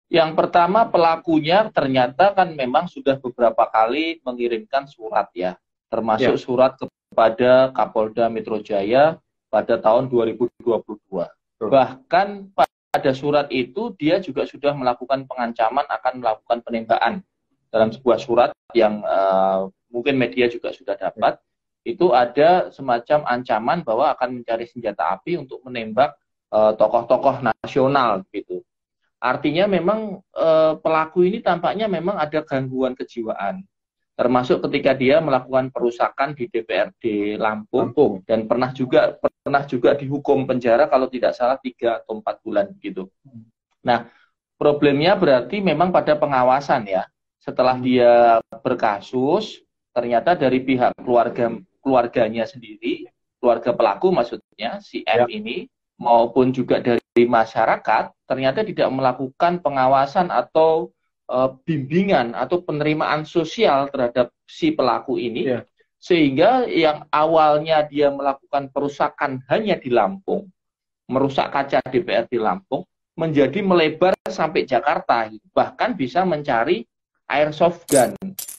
Yang pertama, pelakunya ternyata kan memang sudah beberapa kali mengirimkan surat ya, termasuk Ya, surat kepada Kapolda Metro Jaya pada tahun 2022. betul. Bahkan pada surat itu dia juga sudah melakukan pengancaman akan melakukan penembakan. Dalam sebuah surat yang mungkin media juga sudah Ya. dapat, itu ada semacam ancaman bahwa akan mencari senjata api untuk menembak tokoh-tokoh nasional gitu. Artinya memang pelaku ini tampaknya memang ada gangguan kejiwaan, termasuk ketika dia melakukan perusakan di DPRD Lampung Lampung. dan pernah juga dihukum penjara kalau tidak salah 3 atau 4 bulan gitu. Nah, problemnya berarti memang pada pengawasan ya. Setelah dia berkasus, ternyata dari pihak keluarganya sendiri, keluarga pelaku maksudnya si M Ya, ini maupun juga dari masyarakat ternyata tidak melakukan pengawasan atau bimbingan atau penerimaan sosial terhadap si pelaku ini, ya, sehingga yang awalnya dia melakukan perusakan hanya di Lampung, merusak kaca DPRD Lampung, menjadi melebar sampai Jakarta, bahkan bisa mencari airsoft gun